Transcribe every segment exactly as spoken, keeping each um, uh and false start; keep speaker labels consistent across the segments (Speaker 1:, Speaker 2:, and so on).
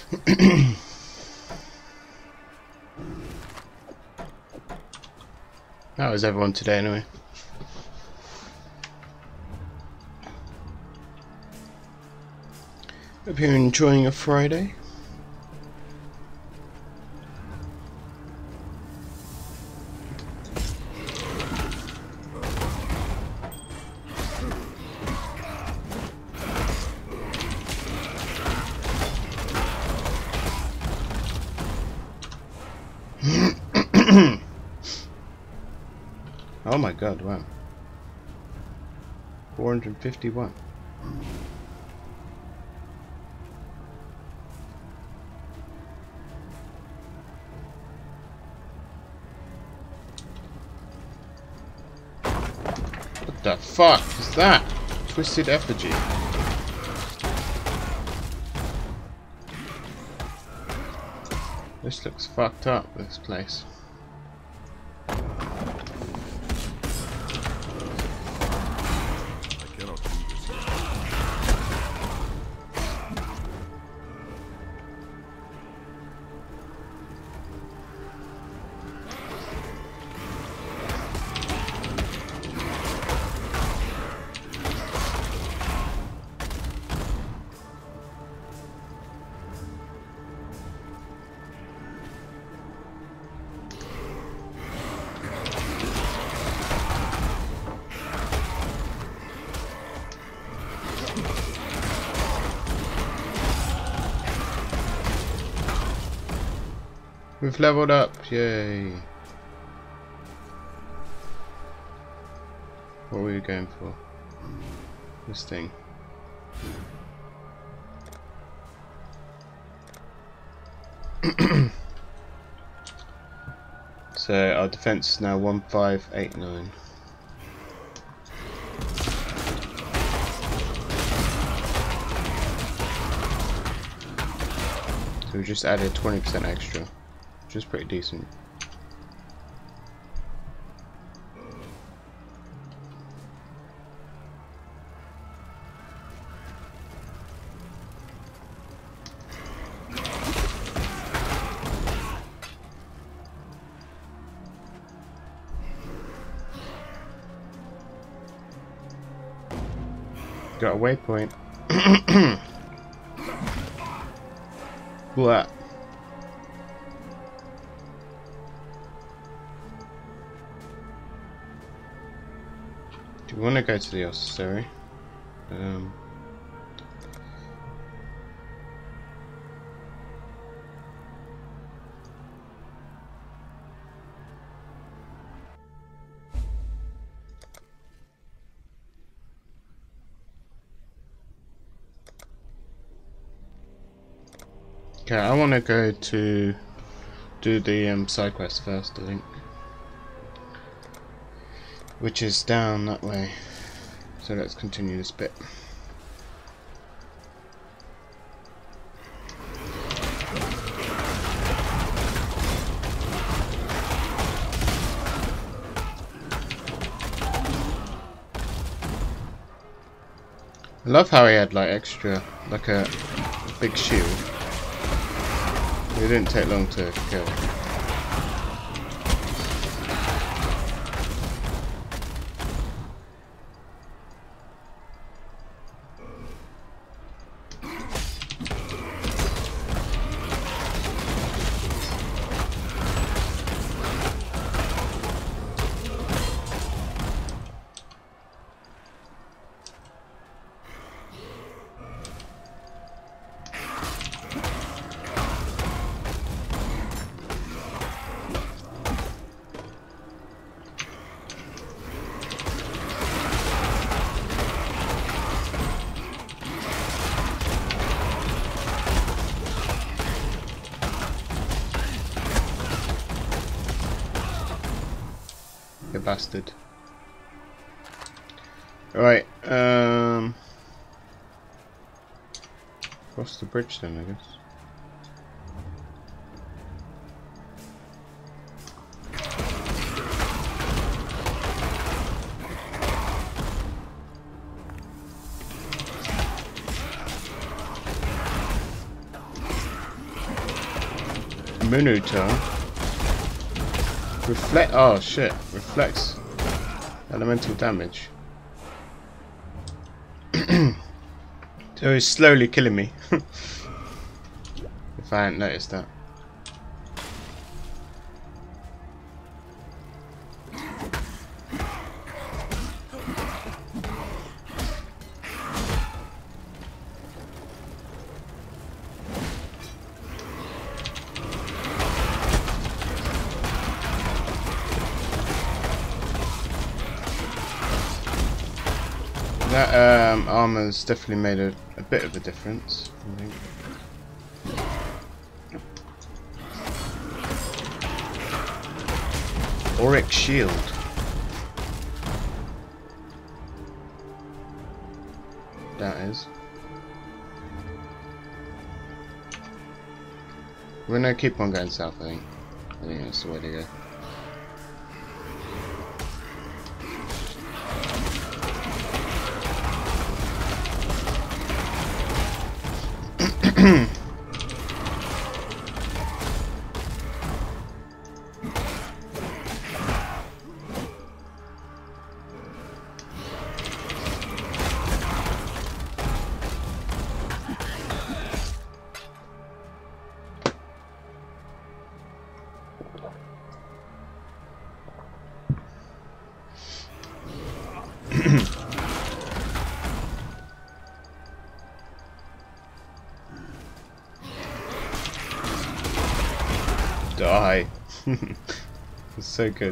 Speaker 1: How is everyone today anyway? Hope you're enjoying a Friday. Oh my god, wow. four hundred fifty-one. What the fuck is that? Twisted effigy. This looks fucked up, this place. We've leveled up, yay. What were we going for? This thing. So our defense is now one five eight nine. So we just added twenty percent extra. Which is pretty decent. Got a waypoint. What? Do you want to go to the ossuary? Um, okay, I want to go to do the um, side quest first, I think. Which is down that way. So let's continue this bit. I love how he had like extra, like a, a big shield. It didn't take long to kill. You bastard. Right, um... cross the bridge then, I guess. Minuto. Reflect. Oh shit! Reflects elemental damage. So he's slowly killing me. If I hadn't noticed that. That um, armor's definitely made a, a bit of a difference, I think. Auric shield. That is. We're gonna keep on going south, I think. I think that's the way to go. Die. It's so good.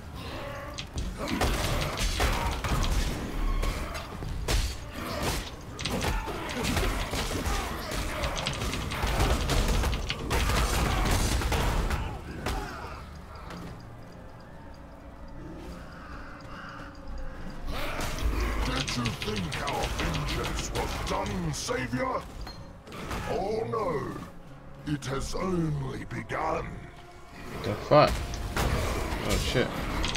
Speaker 2: Did you think our vengeance was done, Savior? Oh no, it has only begun.
Speaker 1: The fuck? Oh shit.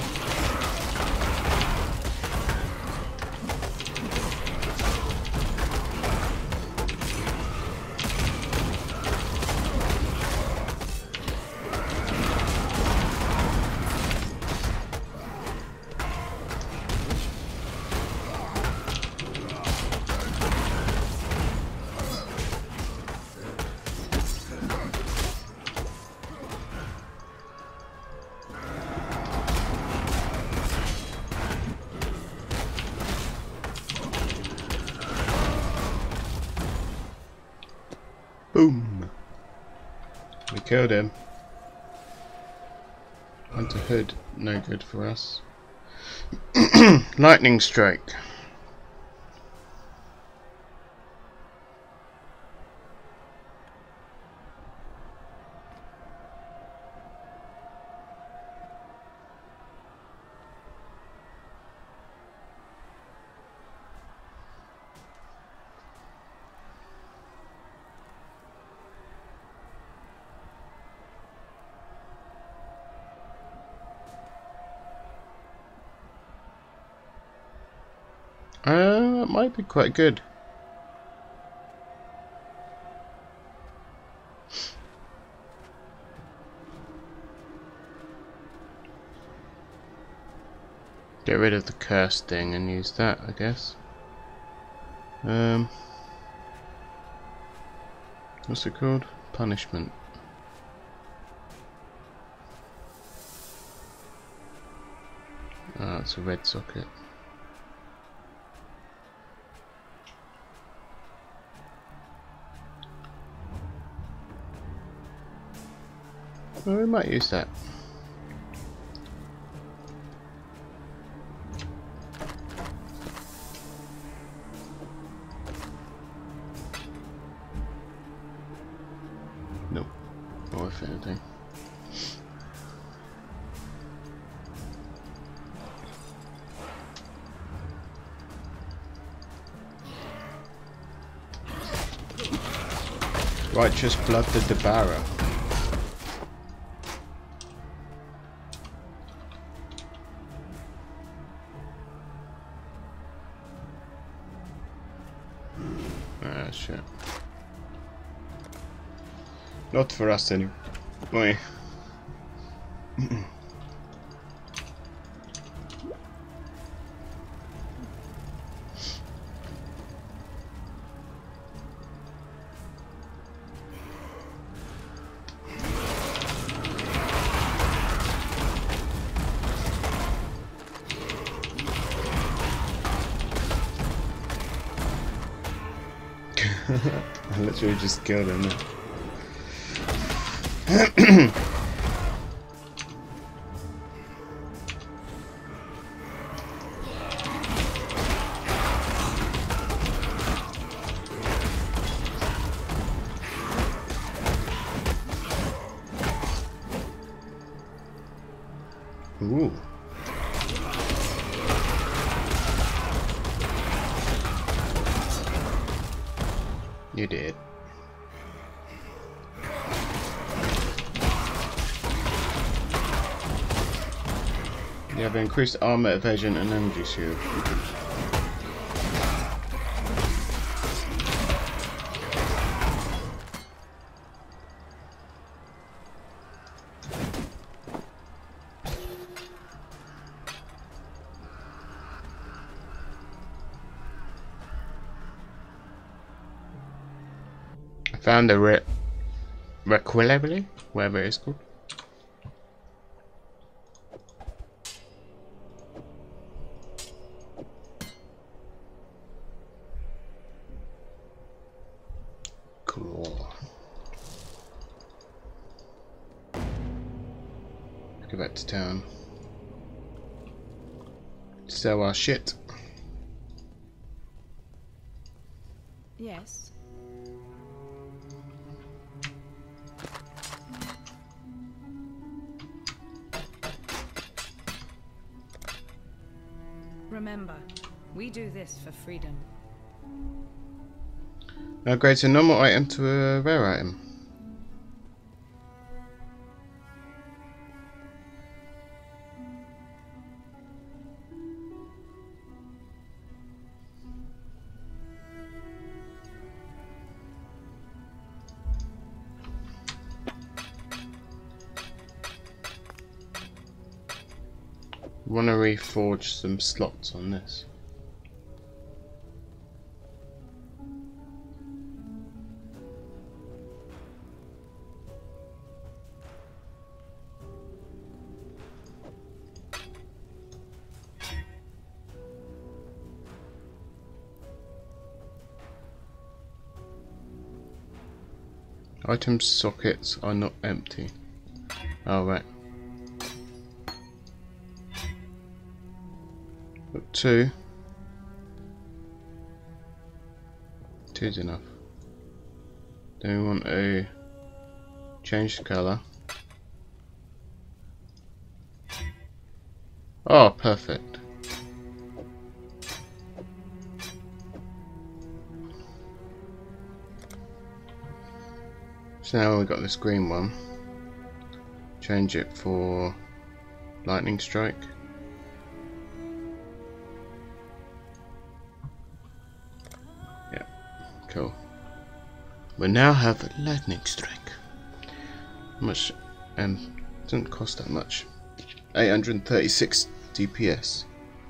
Speaker 1: Boom! We killed him. Hunter Hood, no good for us. Lightning strike. Uh, that might be quite good. Get rid of the curse thing and use that, I guess. Um, what's it called? Punishment. Ah, it's a red socket. Well, we might use that. Nope, not worth anything. Righteous Blood the Devourer. Ah, shit. Not for us anyway. Boy. I literally just killed him there. Ooh. You did. You have increased armor, evasion, and energy shield. I found a re Requilably, whatever it's called. Cool. Let's go back to town. Sell our shit.
Speaker 3: Yes. Remember, we do this for freedom.
Speaker 1: Upgrade a normal item to a rare item. Want to reforge some slots on this. Item sockets are not empty. Oh, right. Got two. Two's enough. Then we want to change the colour. Oh, perfect. So now we've got this green one. Change it for lightning strike. Yeah, cool. We now have lightning strike. How much? Um, doesn't cost that much. eight hundred thirty-six D P S.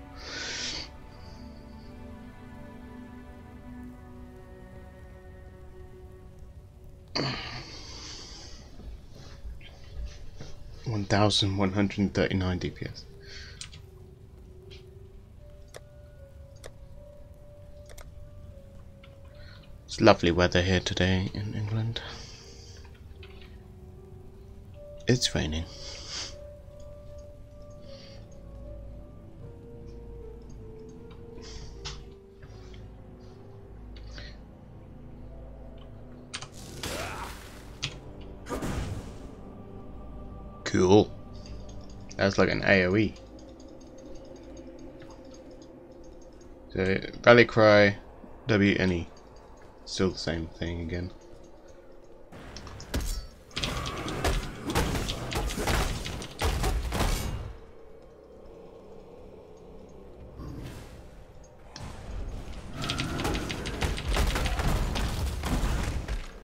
Speaker 1: one thousand one hundred thirty-nine D P S. It's lovely weather here today in England. It's raining. Cool. That's like an AoE. So Valley Cry, W N E. Still the same thing again.